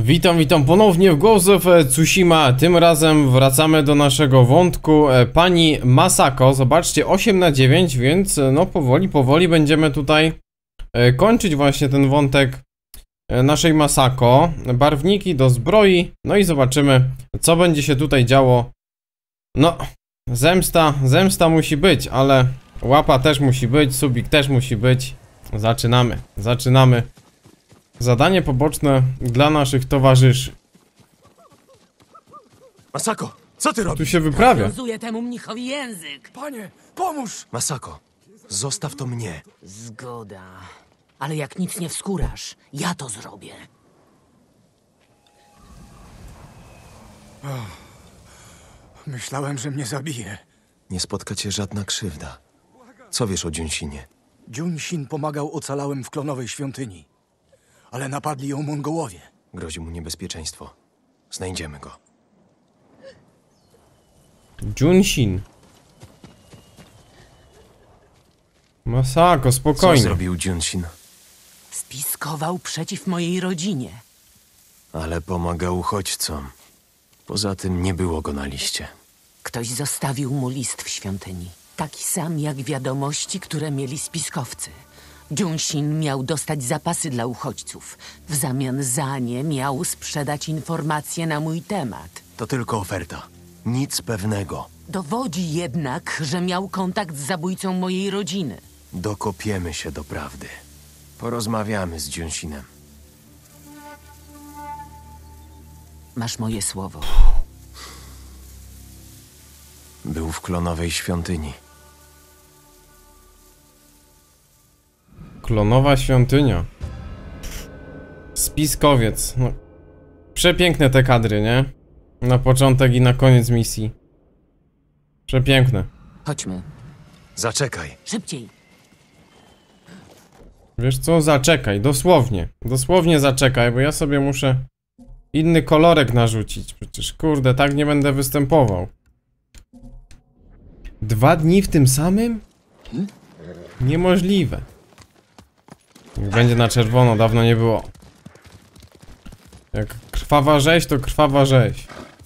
Witam ponownie w Ghost of Tsushima. Tym razem wracamy do naszego wątku pani Masako. Zobaczcie, 8 na 9, więc no powoli będziemy tutaj kończyć właśnie ten wątek naszej Masako. Barwniki do zbroi, no i zobaczymy, co będzie się tutaj działo. No, zemsta musi być, ale łapa też musi być, subik też musi być. Zaczynamy. Zadanie poboczne dla naszych towarzyszy. Masako, co ty robisz? Tu się wyprawia. Rozwiązuję temu mnichowi język. Panie, pomóż! Masako, zostaw to mnie. Zgoda. Ale jak nic nie wskórasz, ja to zrobię. Myślałem, że mnie zabije. Nie spotka cię żadna krzywda. Co wiesz o Junshinie? Junshin pomagał ocalałym w klonowej świątyni. Ale napadli ją Mongołowie. Grozi mu niebezpieczeństwo. Znajdziemy go. Junshin. Masako, Co spokojnie. zrobił Junshin? Spiskował przeciw mojej rodzinie. Ale pomagał uchodźcom. Poza tym nie było go na liście. Ktoś zostawił mu list w świątyni. Taki sam jak wiadomości, które mieli spiskowcy. Junshin miał dostać zapasy dla uchodźców. W zamian za nie miał sprzedać informacje na mój temat. To tylko oferta. Nic pewnego. Dowodzi jednak, że miał kontakt z zabójcą mojej rodziny. Dokopiemy się do prawdy. Porozmawiamy z Junshinem. Masz moje słowo. Był w klonowej świątyni. Klonowa świątynia. Spiskowiec. No. Przepiękne te kadry, nie? Na początek i na koniec misji. Przepiękne. Chodźmy. Zaczekaj. Szybciej. Wiesz co? Zaczekaj, dosłownie. Dosłownie zaczekaj, bo ja sobie muszę inny kolorek narzucić. Przecież kurde, tak nie będę występował. 2 dni w tym samym? Niemożliwe. Jak będzie na czerwono, dawno nie było. Jak krwawa rzeź, to krwawa rzeź.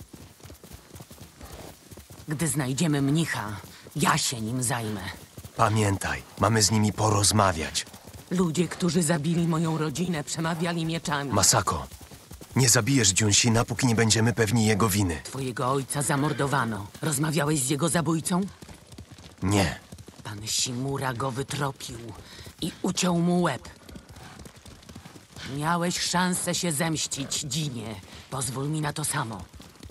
Gdy znajdziemy mnicha, ja się nim zajmę. Pamiętaj, mamy z nimi porozmawiać. Ludzie, którzy zabili moją rodzinę, przemawiali mieczami. Masako, nie zabijesz Junshina, póki nie będziemy pewni jego winy. Twojego ojca zamordowano. Rozmawiałeś z jego zabójcą? Nie. Pan Shimura go wytropił i uciął mu łeb. Miałeś szansę się zemścić, Dzinie. Pozwól mi na to samo.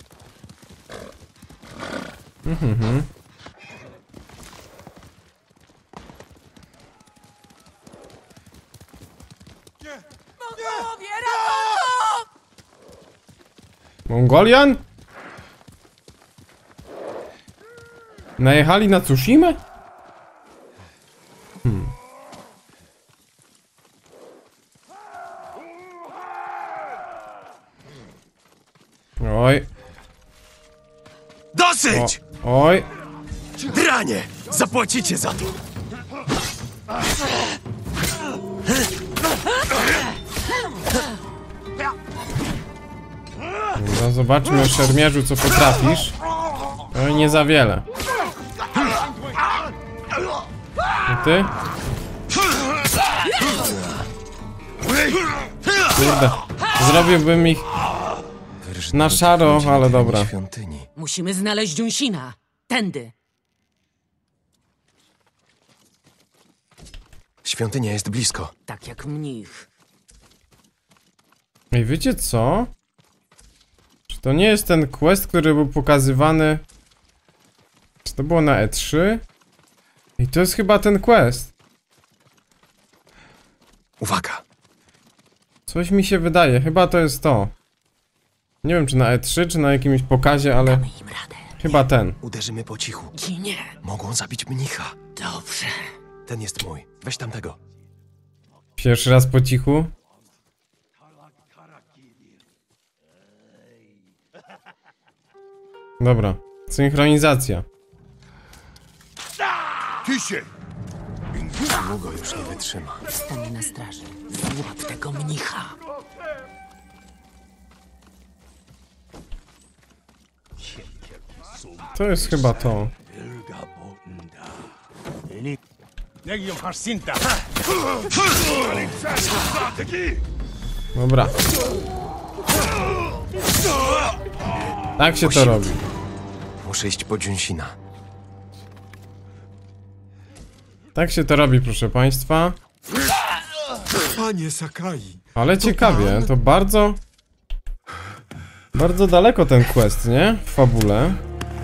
Mongołowie, ratunku! Mongolian? Najechali na Tsushimę? Oj, Dosyć! oj. Dranie! Zapłacicie za to! No zobaczmy, szermierzu, co potrafisz. Oj, nie za wiele. I ty? Kurde, zrobiłbym ich na szaro, ale dobra. Świątyni. Musimy znaleźć Junshina. Tędy. Świątynia jest blisko. Tak jak mnich. Ej, wiecie co? Czy to nie jest ten quest, który był pokazywany? Czy to było na E3? I to jest chyba ten quest. Uwaga! Coś mi się wydaje, chyba to jest to. Nie wiem, czy na E3, czy na jakimś pokazie, ale Damy im radę. chyba ten. Uderzymy po cichu. Dzinie. Mogą zabić mnicha. Dobrze. Ten jest mój. Weź tamtego. Pierwszy raz po cichu. Dobra, synchronizacja. Długo już nie wytrzyma. Stań na straży. Złap tego mnicha. To jest chyba to. Dobra. Tak się to robi. Muszę iść po Junsina. Tak się to robi, proszę państwa. Panie Sakai, Ale ciekawie, to bardzo... Bardzo daleko ten quest, nie? W fabule.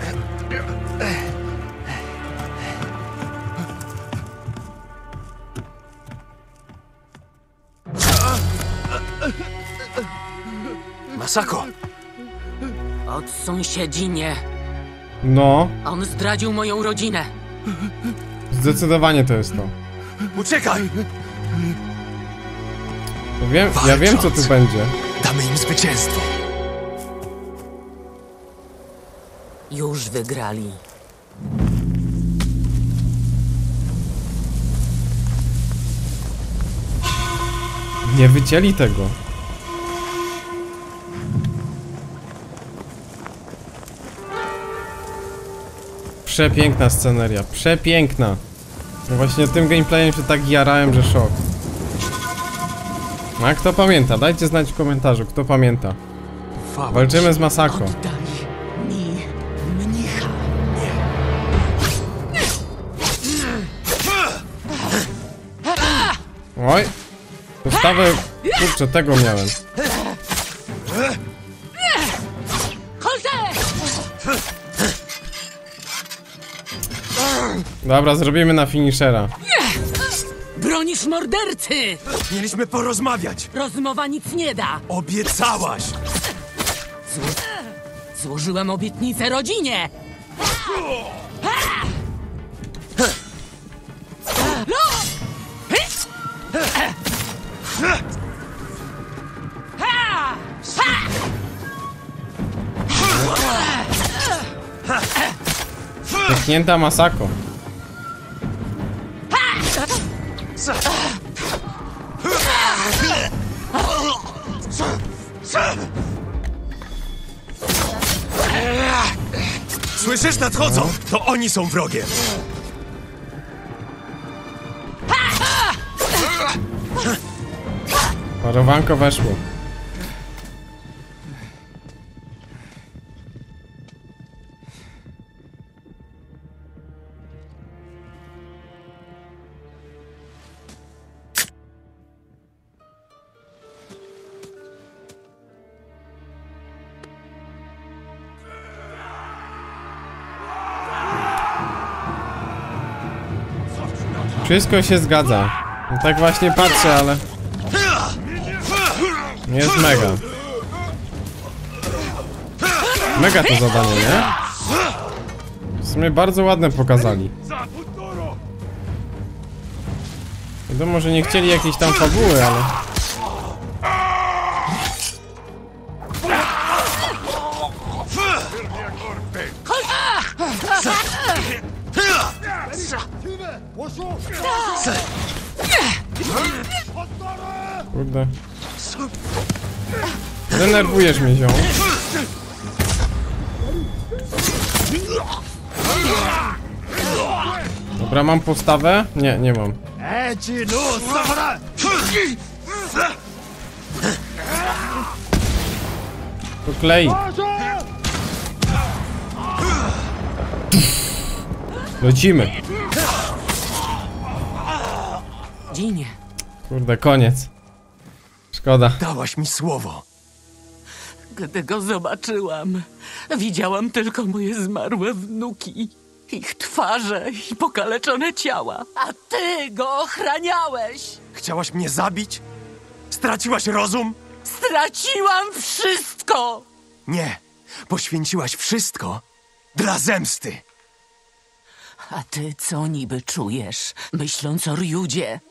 Masako! Od sąsiedzi nie. No, On zdradził moją rodzinę. zdecydowanie to jest to. Uciekaj! Ja wiem co tu będzie. Damy im zwycięstwo. Już wygrali. Nie wycięli tego. Przepiękna sceneria, przepiękna. No właśnie tym gameplayem się tak jarałem, że szok. A kto pamięta? Dajcie znać w komentarzu, kto pamięta. Walczymy z Masako. Oddaj mi mnicha. Oj. Postawę... Kurczę, tego miałem. Dobra, zrobimy na finishera. Bronisz mordercy! Mieliśmy porozmawiać. Rozmowa nic nie da. Obiecałaś. Złożyłem obietnicę rodzinie. Pyknięta Masako. Słyszysz, nadchodzą? To oni są wrogiem. Parowanko weszło. Wszystko się zgadza. No tak właśnie patrzę, ale... Jest mega. Mega to zadanie, nie? W sumie bardzo ładne pokazali. Wiadomo, że nie chcieli jakiejś tam fabuły, ale... Kurde. Denerwujesz mnie, ziom. Dobra, mam postawę? Nie, nie mam. To klei. Lecimy. Dzinie. Kurde, koniec. Szkoda. Dałaś mi słowo. Gdy go zobaczyłam, widziałam tylko moje zmarłe wnuki. Ich twarze i pokaleczone ciała. A ty go ochraniałeś! Chciałaś mnie zabić? Straciłaś rozum? Straciłam wszystko! Nie. Poświęciłaś wszystko dla zemsty. A ty co niby czujesz, myśląc o Ryudzie?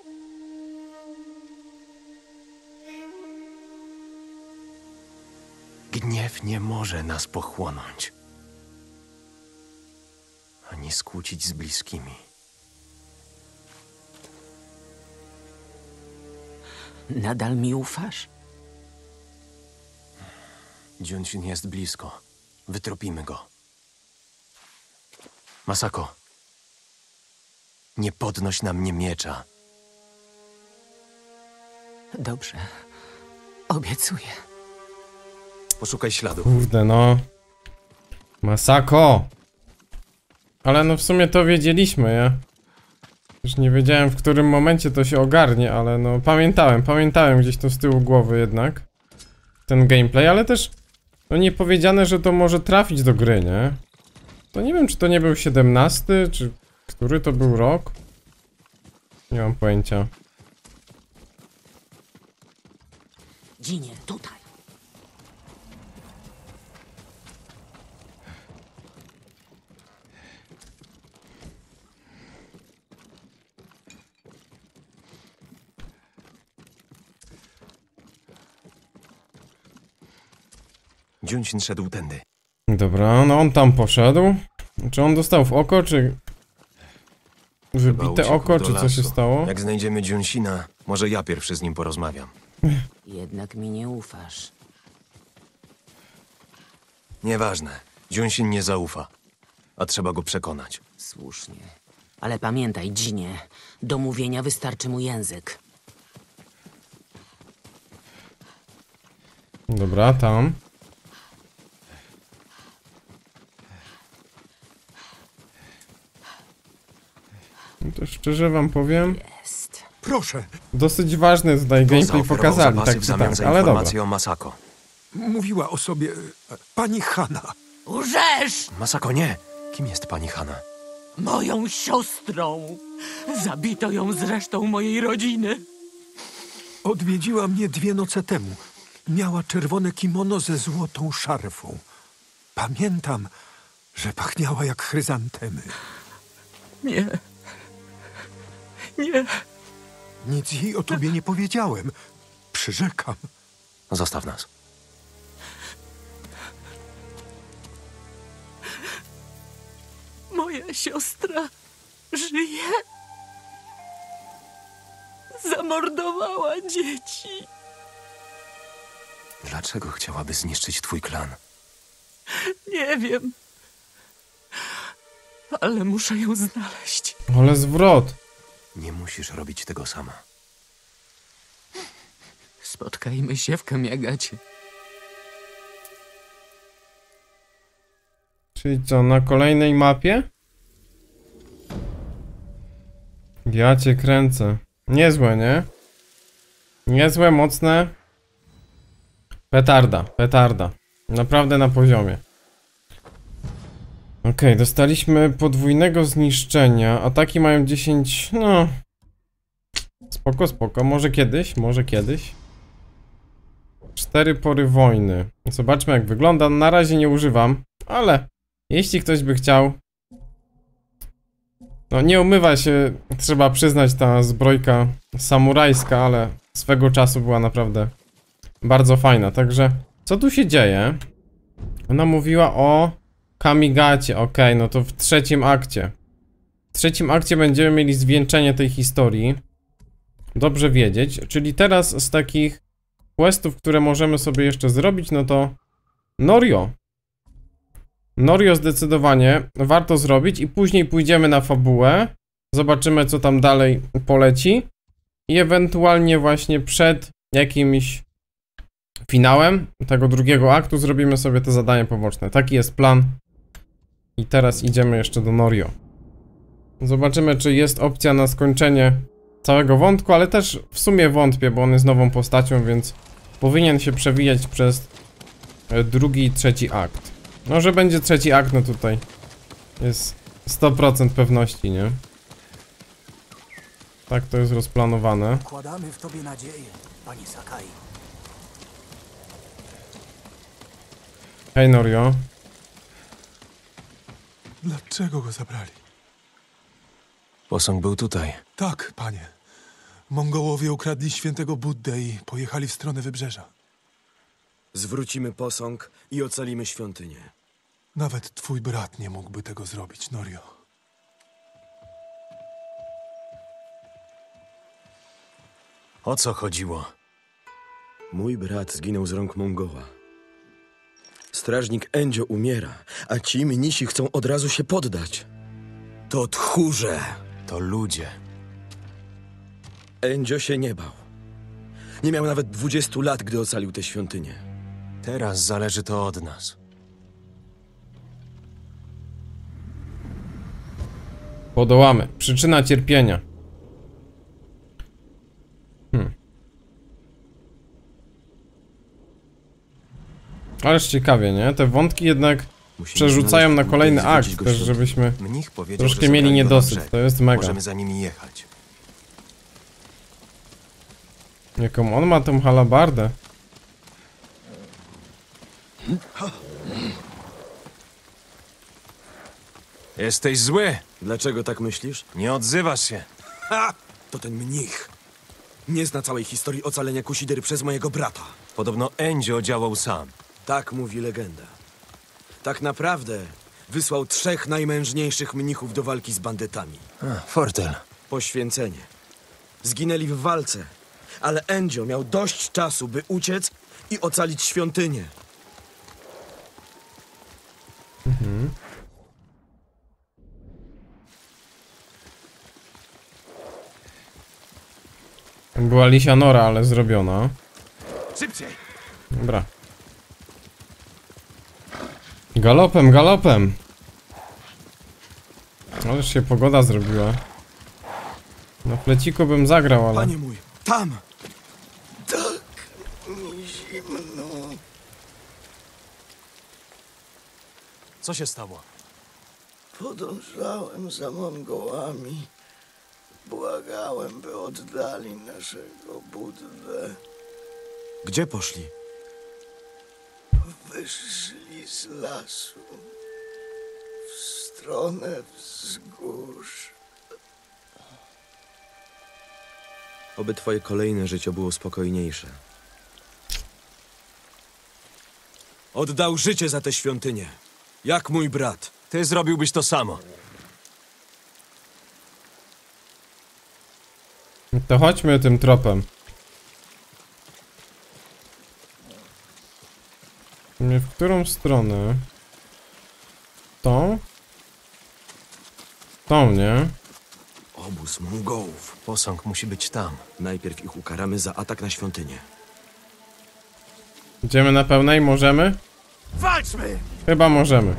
Gniew nie może nas pochłonąć. Ani skłócić z bliskimi. Nadal mi ufasz? Junshin jest blisko. Wytropimy go. Masako, nie podnoś na mnie miecza. Dobrze. Obiecuję. Poszukaj śladu. Kurde, no. Masako! Ale no w sumie to wiedzieliśmy, ja. Już nie wiedziałem, w którym momencie to się ogarnie, ale no pamiętałem gdzieś to z tyłu głowy jednak. Ten gameplay, ale też no nie powiedziane, że to może trafić do gry, nie? To nie wiem, czy to nie był 17, czy który to był rok? Nie mam pojęcia. Dzinie, tutaj. Junshin szedł tędy. Dobra, no on tam poszedł. Czy on dostał w oko, czy... Chyba Wybite uciekł oko, do czy co się lasu. stało? Jak znajdziemy Junshina, może ja pierwszy z nim porozmawiam. Jednak mi nie ufasz. Nieważne. Junshin nie zaufa. A trzeba go przekonać. Słusznie. Ale pamiętaj, Dzinie, do mówienia wystarczy mu język. Dobra, tam. No to szczerze wam powiem, Jest. Proszę, dosyć ważny tutaj gameplay Zaoferował pokazali, zapasy tak w czy zamian tak, za ale dobra. informację o Masako. mówiła o sobie pani Hana. Łżesz! Masako, nie! Kim jest pani Hana? Moją siostrą! Zabito ją z resztą mojej rodziny. Odwiedziła mnie 2 noce temu. Miała czerwone kimono ze złotą szarfą. Pamiętam, że pachniała jak chryzantemy. Nie. Nie. Nic jej o tobie nie powiedziałem. Przyrzekam. Zostaw nas. Moja siostra żyje. Zamordowała dzieci. Dlaczego chciałaby zniszczyć twój klan? Nie wiem. Ale muszę ją znaleźć. Ale zwrot. Nie musisz robić tego sama. Spotkajmy się w Kamiagacie. Czyli co, na kolejnej mapie? Ja cię kręcę. Niezłe, nie? Niezłe, mocne. Petarda. Naprawdę na poziomie. Okej, dostaliśmy podwójnego zniszczenia. Ataki mają 10... No... Spoko. Może kiedyś. 4 pory wojny. Zobaczmy, jak wygląda. Na razie nie używam, ale jeśli ktoś by chciał... No nie umywa się, trzeba przyznać, ta zbrojka samurajska, ale swego czasu była naprawdę bardzo fajna. Także co tu się dzieje? Ona mówiła o Kamigacie. Okej, no to w trzecim akcie. W trzecim akcie będziemy mieli zwieńczenie tej historii. Dobrze wiedzieć. Czyli teraz z takich questów, które możemy sobie jeszcze zrobić, no to Norio. Norio zdecydowanie warto zrobić i później pójdziemy na fabułę. Zobaczymy, co tam dalej poleci. I ewentualnie właśnie przed jakimś finałem tego drugiego aktu zrobimy sobie te zadania poboczne. Taki jest plan. I teraz idziemy jeszcze do Norio. Zobaczymy, czy jest opcja na skończenie całego wątku, ale też w sumie wątpię, bo on jest nową postacią, więc powinien się przewijać przez drugi i trzeci akt. No, że będzie trzeci akt, no tutaj jest 100% pewności, nie? Tak to jest rozplanowane. Wkładamy w tobie nadzieję, pani Sakai. Hej, Norio. Dlaczego go zabrali? Posąg był tutaj. Tak, panie. Mongołowie ukradli świętego Buddę i pojechali w stronę wybrzeża. Zwrócimy posąg i ocalimy świątynię. Nawet twój brat nie mógłby tego zrobić, Norio. O co chodziło? Mój brat zginął z rąk Mongoła. Strażnik Endzio umiera, a ci mnisi chcą od razu się poddać. To tchórze. To ludzie. Enzio się nie bał. Nie miał nawet 20 lat, gdy ocalił tę świątynię. Teraz zależy to od nas. Podołamy. Przyczyna cierpienia. Ależ ciekawie, nie? Te wątki jednak Musimy przerzucają na znaleźć kolejny Buddę i zwrócić akt, go też świątyni. żebyśmy Mnich powiedział, troszkę że mieli zabrali go na niedosyt. brzeg. To jest mega. Możemy za nimi jechać. Jaką on ma tą halabardę? Jesteś zły! Dlaczego tak myślisz? Nie odzywasz się! Ha! To ten mnich. Nie zna całej historii ocalenia Kusidery przez mojego brata. Podobno Enzio działał sam. Tak mówi legenda. Tak naprawdę wysłał 3 najmężniejszych mnichów do walki z bandytami. Fortel. Poświęcenie. Zginęli w walce, ale Enzio miał dość czasu, by uciec i ocalić świątynię. Była lisia nora, ale zrobiona. Szybciej! Dobra. Galopem, galopem! Ależ się pogoda zrobiła. Na fleciku bym zagrał, ale... Panie mój, tam! Co się stało? Podążałem za Mongołami. Błagałem, by oddali naszego Buddę. Gdzie poszli? Wyszli z lasu w stronę wzgórz. Oby twoje kolejne życie było spokojniejsze. Oddał życie za tę świątynię. Jak mój brat. Ty zrobiłbyś to samo. To chodźmy tym tropem. Nie, w którą stronę? Tą? Tą, nie? Obóz Mongołów. Posąg musi być tam. Najpierw ich ukaramy za atak na świątynię. Idziemy na pełnej? Możemy? Walczmy! Chyba możemy.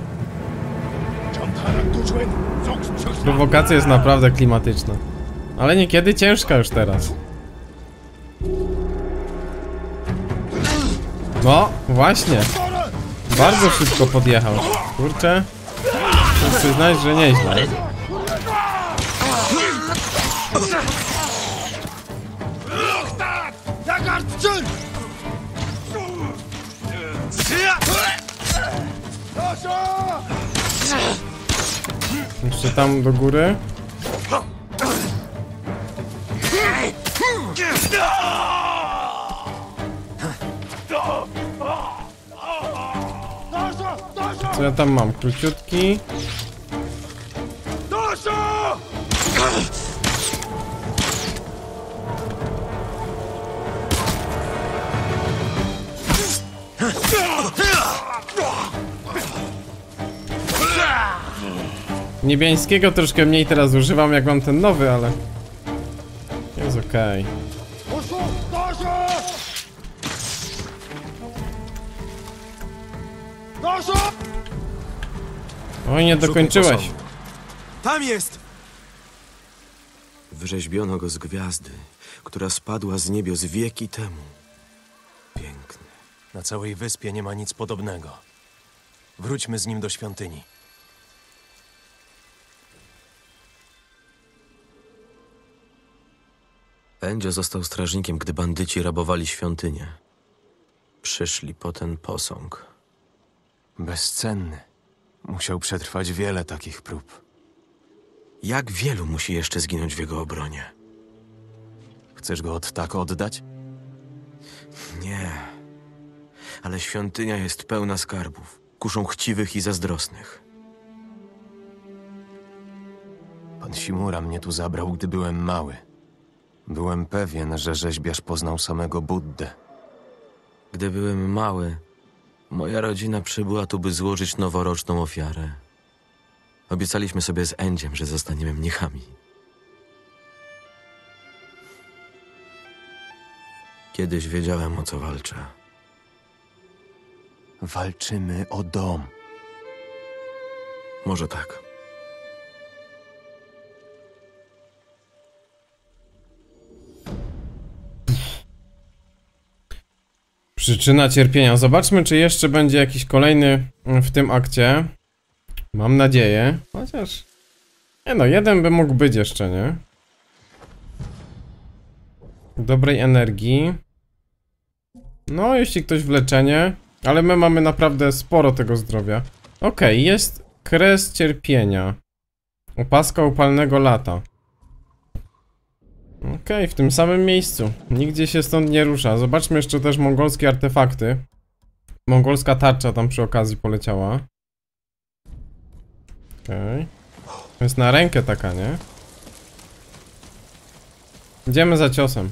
Prowokacja jest naprawdę klimatyczna. Ale niekiedy ciężka już teraz. No, właśnie. Bardzo szybko podjechał. Kurczę. Muszę przyznać, że nieźle. Jeszcze tam do góry. Co ja tam mam? Króciutki. Niebiańskiego troszkę mniej teraz używam, jak mam ten nowy, ale jest okej. Oj, nie dokończyłeś. Tam jest! Wyrzeźbiono go z gwiazdy, która spadła z niebios wieki temu. Piękny. Na całej wyspie nie ma nic podobnego. Wróćmy z nim do świątyni. Enzio został strażnikiem, gdy bandyci rabowali świątynię. Przyszli po ten posąg. Bezcenny. Musiał przetrwać wiele takich prób. Jak wielu musi jeszcze zginąć w jego obronie? Chcesz go od tak oddać? Nie. Ale świątynia jest pełna skarbów. Kuszą chciwych i zazdrosnych. Pan Simura mnie tu zabrał, gdy byłem mały. Byłem pewien, że rzeźbiarz poznał samego Buddę. Gdy byłem mały, moja rodzina przybyła tu, by złożyć noworoczną ofiarę. Obiecaliśmy sobie z Endziem, że zostaniemy mnichami. Kiedyś wiedziałem, o co walczę. Walczymy o dom. Może tak. Przyczyna cierpienia. Zobaczmy, czy jeszcze będzie jakiś kolejny w tym akcie. Mam nadzieję. Chociaż... Nie no, jeden by mógł być jeszcze, nie? Dobrej energii. No, jeśli ktoś w leczenie. Ale my mamy naprawdę sporo tego zdrowia. Okej, jest kres cierpienia. Opaska upalnego lata. Okej, w tym samym miejscu. Nigdzie się stąd nie rusza. Zobaczmy jeszcze też mongolskie artefakty. Mongolska tarcza tam przy okazji poleciała. Okej. To jest na rękę taka, nie? Idziemy za ciosem.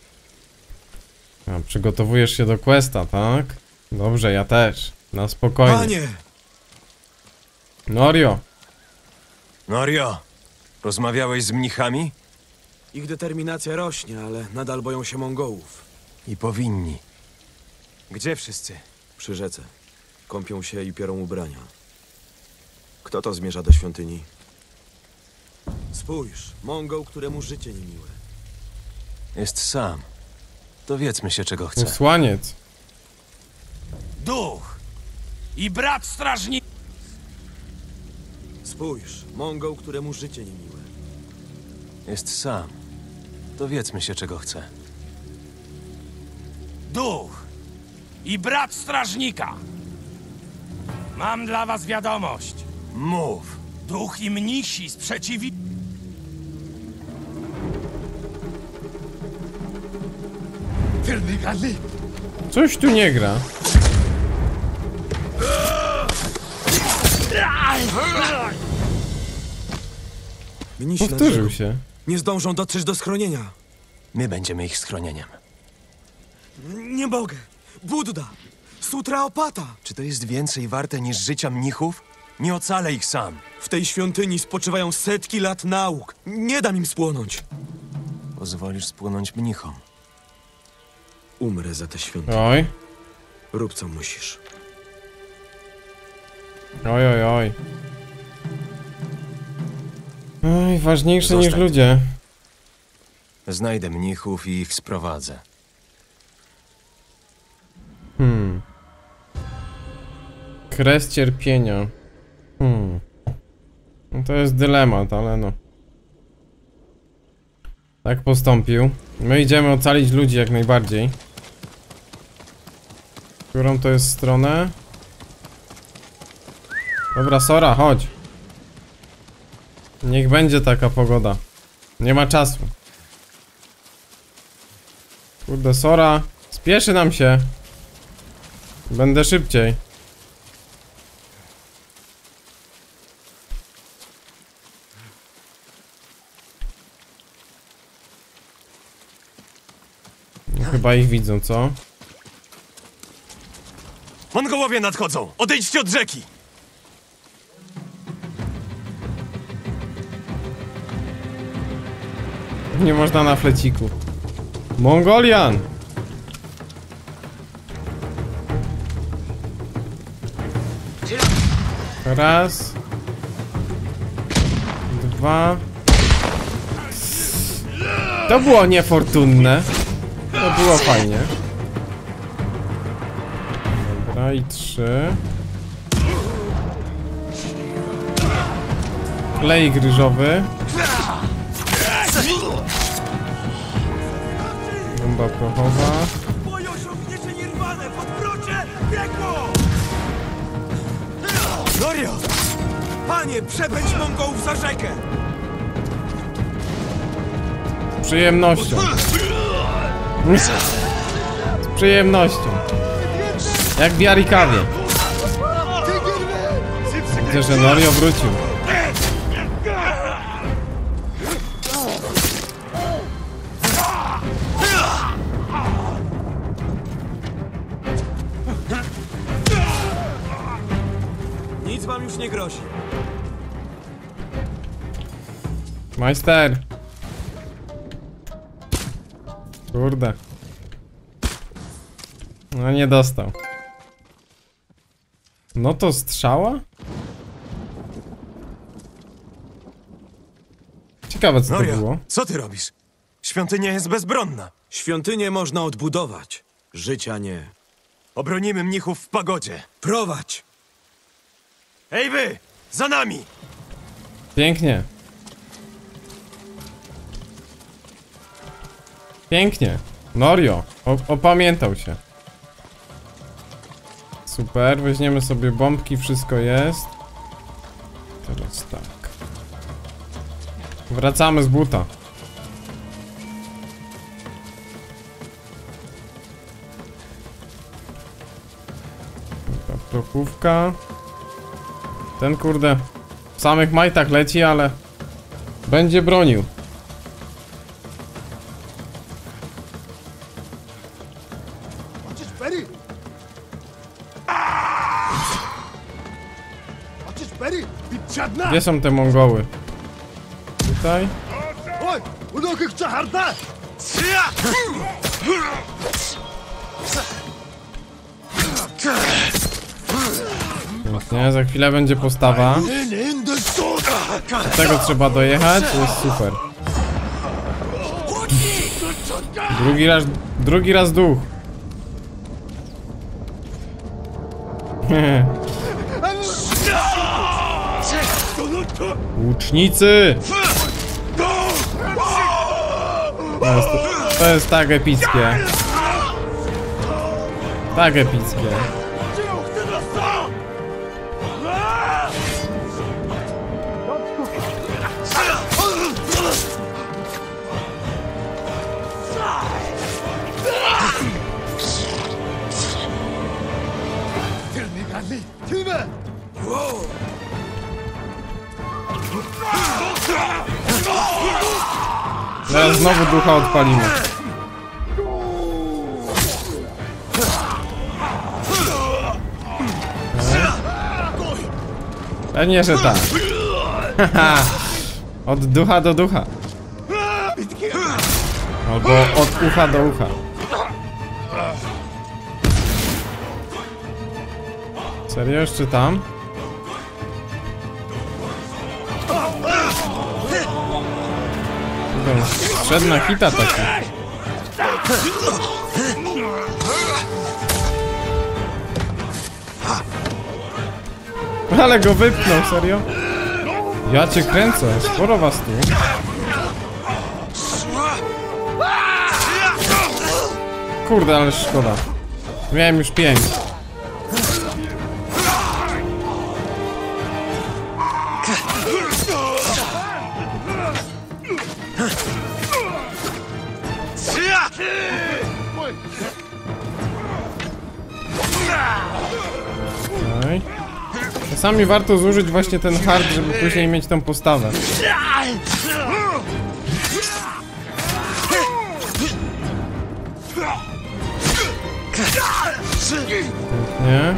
A, przygotowujesz się do questa, tak? Dobrze, ja też. Na spokojnie. Panie! Norio! Norio! Rozmawiałeś z mnichami? Ich determinacja rośnie, ale nadal boją się Mongołów. I powinni. Gdzie wszyscy? Przy rzece. Kąpią się i piorą ubrania. Kto to zmierza do świątyni? Spójrz, Mongoł, któremu życie niemiłe. Jest sam. Dowiedzmy się, czego chce. Posłaniec. Duch i brat strażnik. Spójrz, Mongoł, któremu życie niemiłe. Jest sam. Dowiedzmy się, czego chce. Duch i brat strażnika. Mam dla was wiadomość. Mów! Duch i mnisi sprzeciwi... Coś tu nie gra. Mnisi na Powtórzył brzegu. się. Nie zdążą dotrzeć do schronienia. My będziemy ich schronieniem. Nie mogę. Budda! Sutra Opata! Czy to jest więcej warte niż życia mnichów? Nie ocalę ich sam. W tej świątyni spoczywają setki lat nauk. Nie dam im spłonąć. Pozwolisz spłonąć mnichom. Umrę za tę świątynię. Oj. Rób co musisz. Oj, oj, oj. Oj, ważniejsze niż Zostań. ludzie. Znajdę mnichów i ich sprowadzę. Kres cierpienia. No to jest dylemat, ale no. Tak postąpił. My idziemy ocalić ludzi jak najbardziej. Którą to jest stronę? Dobra, Sora, chodź. Niech będzie taka pogoda. Nie ma czasu. Kurde, Sora. Spieszy nam się. Będę szybciej. No, chyba ich widzą, co? Mongołowie nadchodzą! Odejdźcie od rzeki! Nie można na fleciku. Mongolian! Raz. Dwa. To było niefortunne. To było fajnie. Dobra, i 3. Klej ryżowy. Bomba prochowa. Moje osiągnięcie nirwane, podwrócie, piekło! Norio! Panie, przepędź Mongołów za rzekę! Z przyjemnością. Z przyjemnością. Jak w Jarikawie. Widzę, że Norio wrócił. Nic wam już nie grozi. Majster! Kurde. No nie dostał. No to strzała? Ciekawe co to było. co ty robisz? Świątynia jest bezbronna. Świątynię można odbudować. Życia nie. Obronimy mnichów w pagodzie. Prowadź! Ej wy! Za nami! Pięknie. Pięknie. Norio, opamiętał się. Super, weźmiemy sobie bombki, wszystko jest. Teraz tak. Wracamy z buta. Taka prokówka. Ten kurde w samych majtach leci, ale będzie bronił. Gdzie są te Mongoły? Tutaj? Nie, za chwilę będzie postawa. Do tego trzeba dojechać, to jest super. Drugi raz duch. Łucznicy! To jest tak epickie. Tak epickie. Teraz znowu ducha odpalimy. Pewnie, że tak. Od ducha do ducha. Albo od ucha do ucha. Serio? Jeszcze tam? Szedł na hita taki. Ale go wypchnął, serio? Ja cię kręcę, sporo was tu. Kurde, ale szkoda. Miałem już 5. Okay. Czasami warto zużyć właśnie ten hard, żeby później mieć tą postawę. Nie.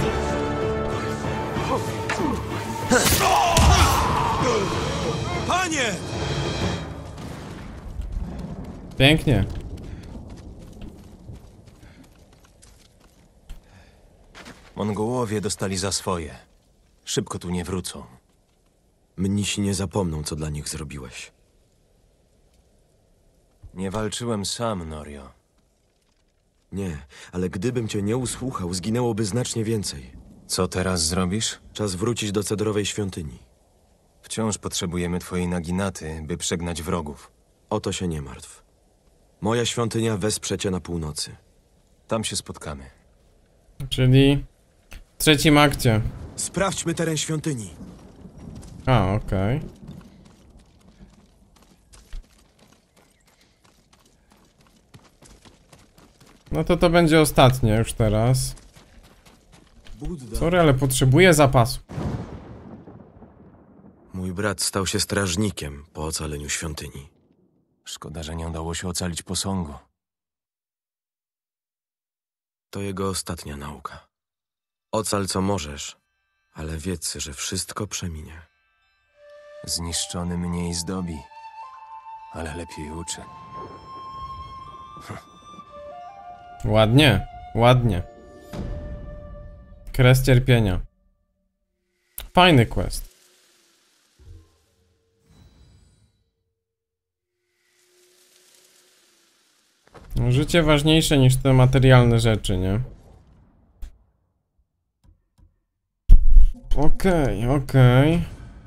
Panie! Pięknie. Mongołowie dostali za swoje. Szybko tu nie wrócą. Mnisi nie zapomną, co dla nich zrobiłeś. Nie walczyłem sam, Norio. Nie, ale gdybym cię nie usłuchał, zginęłoby znacznie więcej. Co teraz zrobisz? Czas wrócić do cedrowej świątyni. Wciąż potrzebujemy twojej naginaty, by przegnać wrogów. O to się nie martw. Moja świątynia wesprze cię na północy. Tam się spotkamy. Czyli w trzecim akcie. Sprawdźmy teren świątyni. A, okej. No to będzie ostatnie już teraz. Budda. Sorry, ale potrzebuję zapasu. Mój brat stał się strażnikiem po ocaleniu świątyni. Szkoda, że nie udało się ocalić posągu. To jego ostatnia nauka. Ocal co możesz, ale wiedz, że wszystko przeminie. Zniszczony mnie i zdobi. ale lepiej uczy. Ładnie, ładnie. Kres cierpienia. Fajny quest. Życie ważniejsze niż te materialne rzeczy, nie? Okej.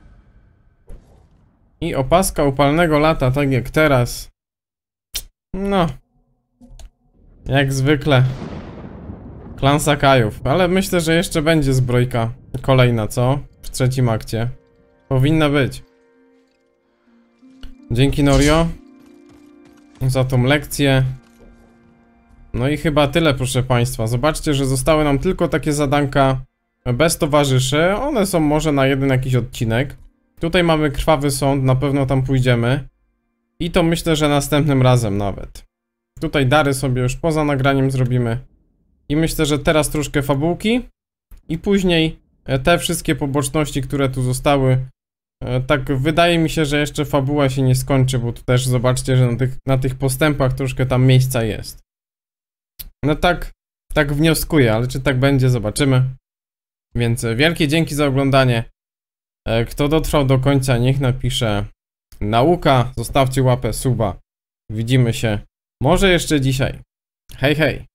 I opaska upalnego lata, tak jak teraz. No. Jak zwykle. Klan Sakajów. Ale myślę, że jeszcze będzie zbrojka kolejna, co? W trzecim akcie. Powinna być. Dzięki, Norio, za tą lekcję. No i chyba tyle, proszę państwa. Zobaczcie, że zostały nam tylko takie zadanka bez towarzyszy. One są może na jeden jakiś odcinek. Tutaj mamy krwawy sąd, na pewno tam pójdziemy. I to myślę, że następnym razem nawet. Tutaj dary sobie już poza nagraniem zrobimy. I myślę, że teraz troszkę fabułki. I później te wszystkie poboczności, które tu zostały. Tak wydaje mi się, że jeszcze fabuła się nie skończy, bo tu też zobaczcie, że na tych postępach troszkę tam miejsca jest. No tak wnioskuję, ale czy tak będzie, zobaczymy. Więc wielkie dzięki za oglądanie. Kto dotrwał do końca, niech napisze nauka, zostawcie łapę, suba. Widzimy się może jeszcze dzisiaj. Hej, hej.